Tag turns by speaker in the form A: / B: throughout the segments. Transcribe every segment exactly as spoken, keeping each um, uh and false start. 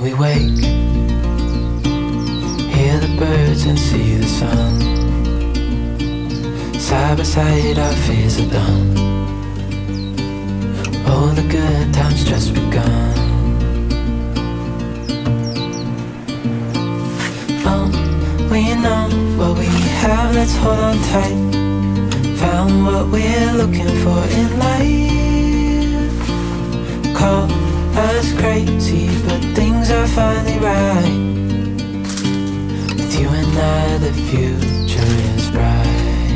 A: we wake, hear the birds and see the sun. Side by side our fears are done. Oh, the good times just begun. Oh, we know what we have, let's hold on tight. Found what we're looking for in life. Call us crazy, but things are finally right. With you and I, the future is bright.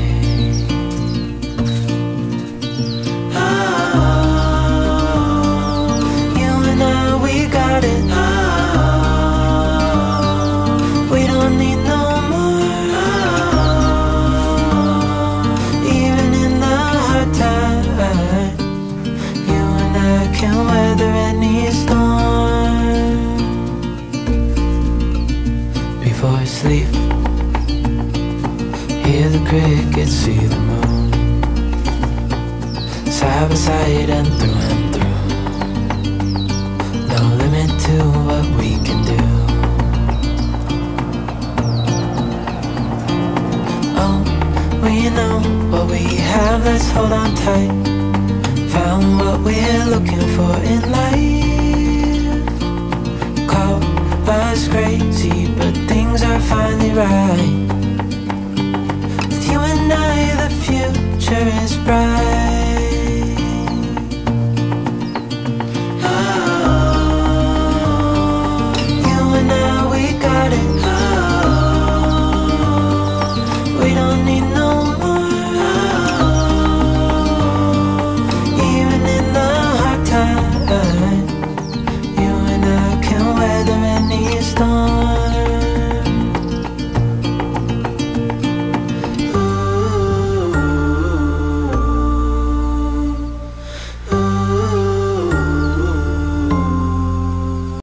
A: Can weather any storm. Before I sleep, hear the crickets, see the moon. Side by side and through and through. No limit to what we can do. Oh, we know what we have, let's hold on tight. Found what we're looking for in life. Call us crazy, but things are finally right. With you and I, the future is bright.